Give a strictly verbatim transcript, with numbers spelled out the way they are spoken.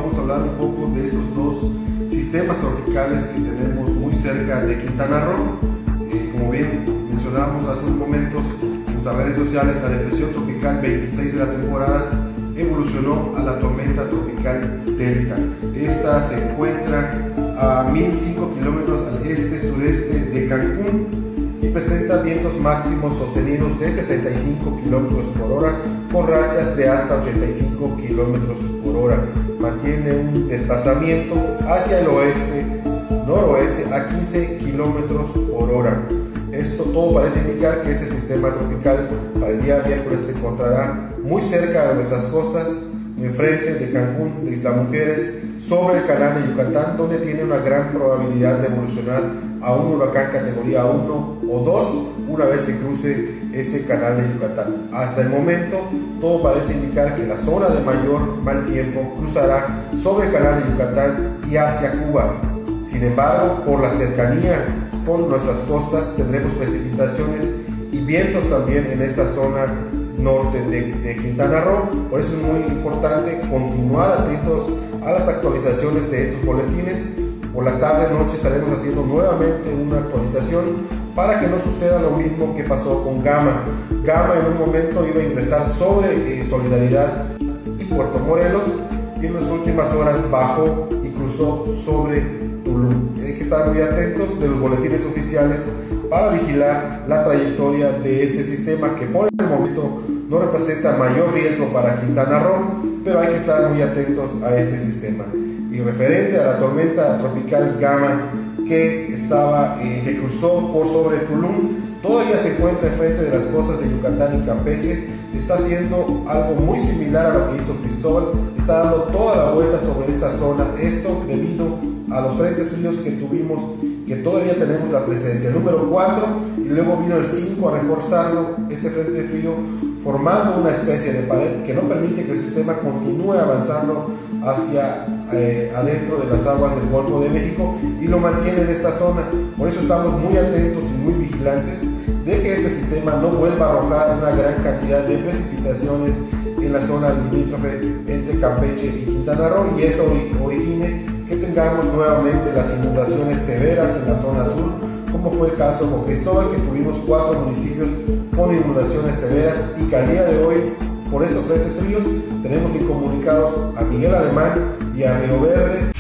vamos a hablar un poco de esos dos sistemas tropicales que tenemos muy cerca de Quintana Roo. Eh, como bien mencionamos hace unos momentos en nuestras redes sociales, la depresión tropical veintiséis de la temporada evolucionó a la tormenta tropical Delta. Esta se encuentra a mil cinco kilómetros al este-sureste de Cancún y presenta vientos máximos sostenidos de sesenta y cinco kilómetros por hora con rachas de hasta ochenta y cinco kilómetros por hora. Mantiene un desplazamiento hacia el oeste, noroeste a quince kilómetros por hora. Esto todo parece indicar que este sistema tropical para el día miércoles se encontrará muy cerca de nuestras costas, enfrente de Cancún, de Isla Mujeres, sobre el canal de Yucatán, donde tiene una gran probabilidad de evolucionar a un huracán categoría uno o dos una vez que cruce este canal de Yucatán. Hasta el momento todo parece indicar que la zona de mayor mal tiempo cruzará sobre el canal de Yucatán y hacia Cuba. Sin embargo, por la cercanía con nuestras costas tendremos precipitaciones y vientos también en esta zona norte de, de Quintana Roo. Por eso es muy importante continuar atentos a las actualizaciones de estos boletines. Por la tarde noche estaremos haciendo nuevamente una actualización para que no suceda lo mismo que pasó con Gama. Gama en un momento iba a ingresar sobre eh, Solidaridad y Puerto Morelos y en las últimas horas bajó y cruzó sobre Tulum. Hay que estar muy atentos de los boletines oficiales para vigilar la trayectoria de este sistema, que por el momento no representa mayor riesgo para Quintana Roo, pero hay que estar muy atentos a este sistema. Y referente a la tormenta tropical Gama que estaba eh, que cruzó por sobre Tulum, todavía se encuentra enfrente de las costas de Yucatán y Campeche. Está haciendo algo muy similar a lo que hizo Cristóbal, está dando toda la vuelta sobre esta zona, esto debido a los frentes fríos que tuvimos, que todavía tenemos la presencia, el número cuatro, y luego vino el cinco a reforzarlo, este frente frío, formando una especie de pared que no permite que el sistema continúe avanzando hacia eh, adentro de las aguas del Golfo de México y lo mantiene en esta zona. Por eso estamos muy atentos y muy vigilantes de que este sistema no vuelva a arrojar una gran cantidad de precipitaciones en la zona limítrofe entre Campeche y Quintana Roo, y eso origine que tengamos nuevamente las inundaciones severas en la zona sur, como fue el caso con Cristóbal, que tuvimos cuatro municipios con inundaciones severas y que al día de hoy, por estos frentes fríos, tenemos incomunicados a Miguel Alemán y a Río Verde.